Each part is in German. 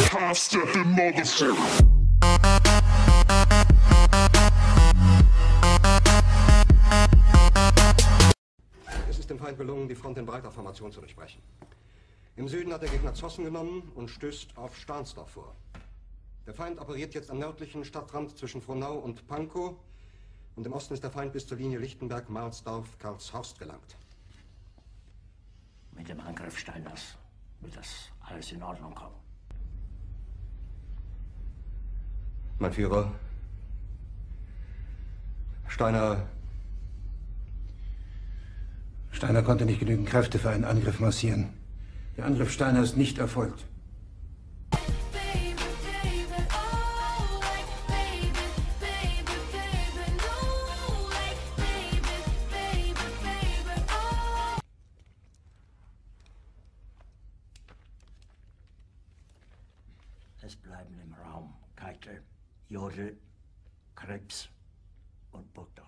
half-stepping motherfucker. Es ist dem Feind gelungen, die Front in breiter Formation zu durchbrechen. Im Süden hat der Gegner Zossen genommen und stößt auf Stahnsdorf vor. Der Feind operiert jetzt am nördlichen Stadtrand zwischen Frohnau und Pankow. Und im Osten ist der Feind bis zur Linie Lichtenberg-Marsdorf-Karlshorst gelangt. Mit dem Angriff Steiners wird das alles in Ordnung kommen. Mein Führer, Steiner konnte nicht genügend Kräfte für einen Angriff massieren. Der Angriff Steiner ist nicht erfolgt. Es bleiben im Raum Keitel, Jodl, Krebs und Burgdorf.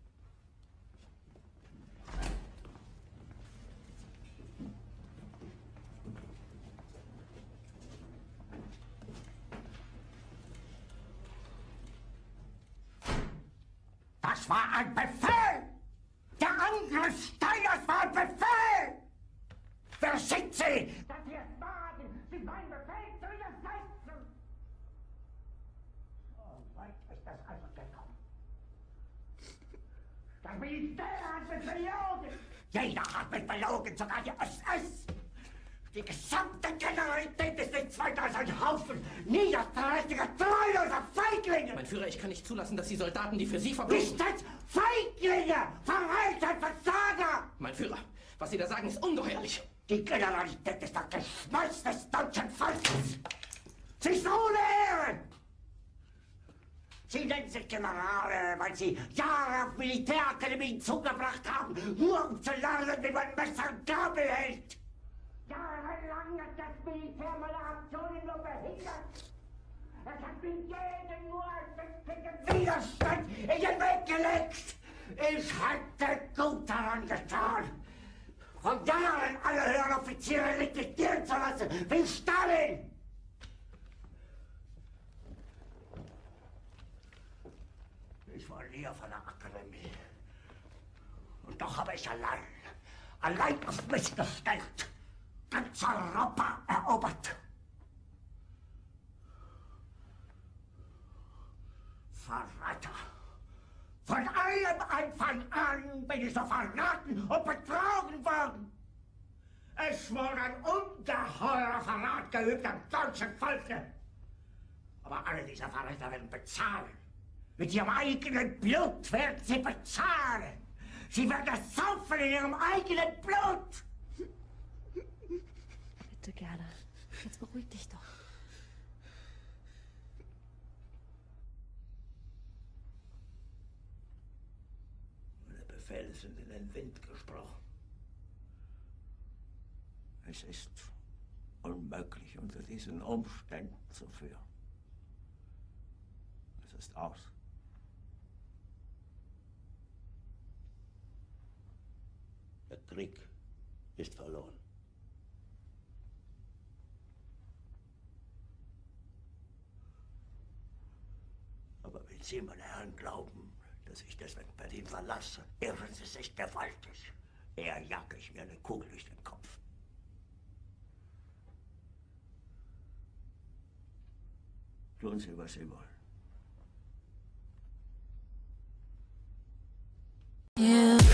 Das war ein Befehl! Der Angriff Steiners war ein Befehl! Wer schickt Sie? Dass Sie es wagen, sich meinen Befehl zu widersetzen! So weit ist das also gekommen. Das Militär hat mich belogen! Jeder hat mich belogen, sogar die SS! Die gesamte Generalität ist nichts weiter als ein Haufen niederträchtiger, treuloser Feiglinge! Mein Führer, ich kann nicht zulassen, dass die Soldaten, die für Sie verbringen... Nicht als Feiglinge! Verreiter, Versager! Mein Führer, was Sie da sagen, ist ungeheuerlich. Die Generalität ist das Geschmeiß des deutschen Volkes! Sie ist ohne Ehre! Sie nennen sich Generale, weil Sie Jahre auf Militärakademien zugebracht haben, nur um zu lernen, wie man Messer und Gabel hält! Jahrelang hat das Militär meine Aktionen nur behindert. Es hat mir jeden nur einen Widerstand in den Weg gelegt. Ich hätte gut daran getan, von Jahren alle höheren Offiziere liquidieren zu lassen, wie Stalin. Ich war nie auf einer Akademie. Und doch habe ich allein auf mich gestellt, ganz Europa erobert. Verräter! Von allem Anfang an bin ich so verraten und betrogen worden. Es wurde ein ungeheurer Verrat geübt am deutschen Volke. Aber alle diese Verräter werden bezahlen. Mit ihrem eigenen Blut werden sie bezahlen. Sie werden es saufen in ihrem eigenen Blut. Bitte, Gerda. Jetzt beruhig dich doch. Meine Befehle sind in den Wind gesprochen. Es ist unmöglich, unter diesen Umständen zu führen. Es ist aus. Der Krieg ist verloren. Aber wenn Sie, meine Herren, glauben, dass ich deswegen Berlin verlasse, irren Sie sich gewaltig. Eher jage ich mir eine Kugel durch den Kopf. Tun Sie, was Sie wollen. Yeah.